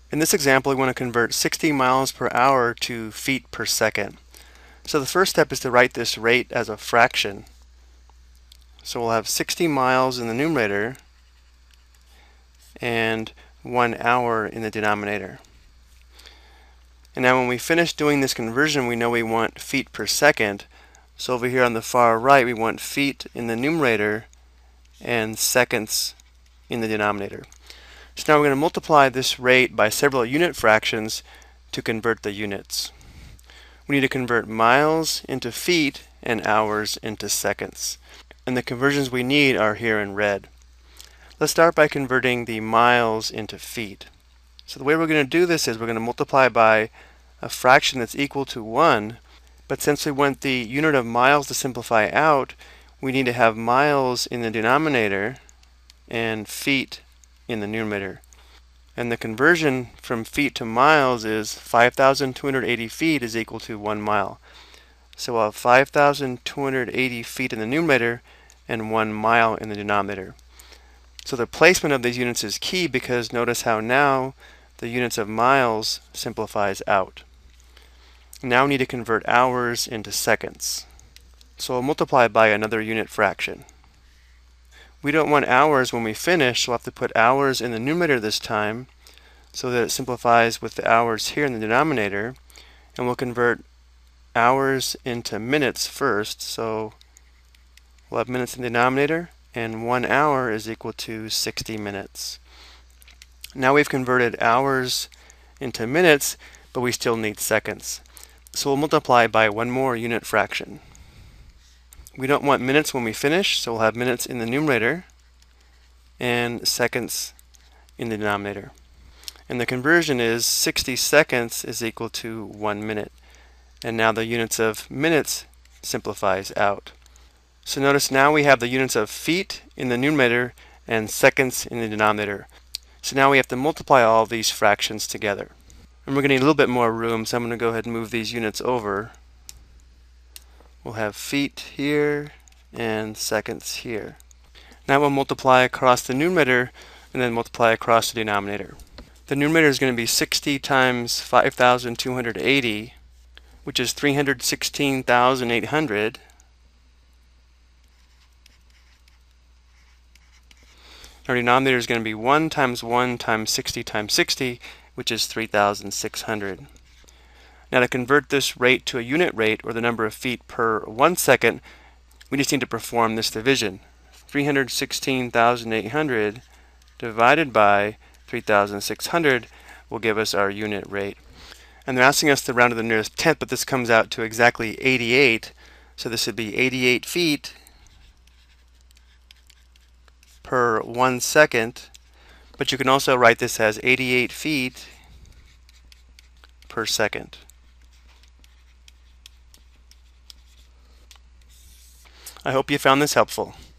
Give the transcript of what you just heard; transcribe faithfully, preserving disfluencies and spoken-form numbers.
In this example, we want to convert sixty miles per hour to feet per second. So the first step is to write this rate as a fraction. So we'll have sixty miles in the numerator and one hour in the denominator. And now when we finish doing this conversion, we know we want feet per second. So over here on the far right, we want feet in the numerator and seconds in the denominator. So now we're going to multiply this rate by several unit fractions to convert the units. We need to convert miles into feet and hours into seconds. And the conversions we need are here in red. Let's start by converting the miles into feet. So the way we're going to do this is we're going to multiply by a fraction that's equal to one, but since we want the unit of miles to simplify out, we need to have miles in the denominator and feet in the numerator. And the conversion from feet to miles is five thousand two hundred eighty feet is equal to one mile. So we'll have five thousand two hundred eighty feet in the numerator and one mile in the denominator. So the placement of these units is key because notice how now the units of miles simplifies out. Now we need to convert hours into seconds. So we'll multiply by another unit fraction. We don't want hours when we finish, so we'll have to put hours in the numerator this time so that it simplifies with the hours here in the denominator. And we'll convert hours into minutes first. So we'll have minutes in the denominator, and one hour is equal to sixty minutes. Now we've converted hours into minutes, but we still need seconds. So we'll multiply by one more unit fraction. We don't want minutes when we finish, so we'll have minutes in the numerator and seconds in the denominator. And the conversion is sixty seconds is equal to one minute. And now the units of minutes simplifies out. So notice now we have the units of feet in the numerator and seconds in the denominator. So now we have to multiply all of these fractions together. And we're going to need a little bit more room, so I'm going to go ahead and move these units over. We'll have feet here and seconds here. Now we'll multiply across the numerator and then multiply across the denominator. The numerator is going to be sixty times five thousand two hundred eighty, which is three hundred sixteen thousand eight hundred. Our denominator is going to be one times one times sixty times sixty, which is three thousand six hundred. Now to convert this rate to a unit rate, or the number of feet per one second, we just need to perform this division. three hundred sixteen thousand eight hundred divided by three thousand six hundred will give us our unit rate. And they're asking us to round to the nearest tenth, but this comes out to exactly eighty-eight. So this would be eighty-eight feet per one second. But you can also write this as eighty-eight feet per second. I hope you found this helpful.